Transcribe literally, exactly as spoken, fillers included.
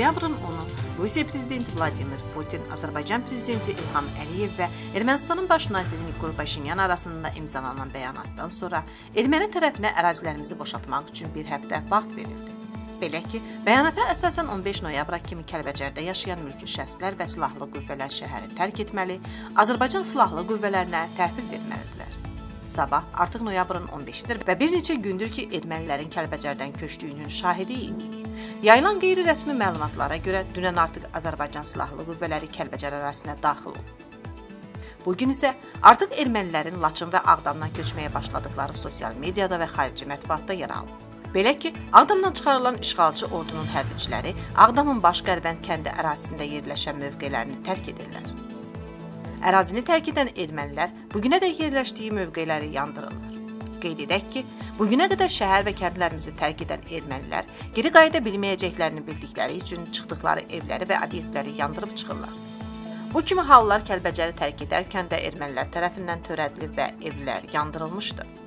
noyabrın onu Rusiya prezidenti Vladimir Putin, Azərbaycan prezidenti İlham Əliyev və Ermənistanın baş naziri Nikol Paşinyan arasında imzalanan bəyanatdan sonra erməni tərəfinə ərazilərimizi boşaltmaq üçün bir həftə vaxt verildi. Belə ki, bəyanata əsasən on beş noyabra kimi Kəlbəcərdə yaşayan mülki şəxslər və silahlı qüvvələr şəhəri tərk etməli, Azərbaycan silahlı qüvvələrinə təhvil verməlidirlər. Sabah artıq noyabrın on beşidir və bir neçə gündür ki, ermənilərin Kəlbəcərdən köçdüyünün şahidiyik. Yayılan qeyri-rəsmi məlumatlara görə dünən artıq Azərbaycan silahlı qüvvələri Kəlbəcər ərazisinə daxil olub. Bugün isə artıq ermənilərin Laçın və Ağdamdan köçməyə başladıkları sosial mediada və xarici mətbuatda yer alıb. Belə ki, Ağdamdan çıxarılan işğalçı ordunun hərbiçiləri Ağdamın Baş-Qərvənd kəndi ərazisində yerləşən mövqelərini tərk edirlər. Ərazini tərk edən ermənilər bugünədək yerləşdiyi mövqeləri yandırırlar. Qeyd edək ki, bugünə qədər şəhər və kəndlərimizi tərk edən ermənilər geri qayıda bilməyəcəklərini bildikləri üçün çıxdıqları evləri və obyektləri yandırıb çıxırlar. Bu kimi hallar Kəlbəcəri tərk edərkən də ermənilər tərəfindən törədilib və evlər yandırılmışdı.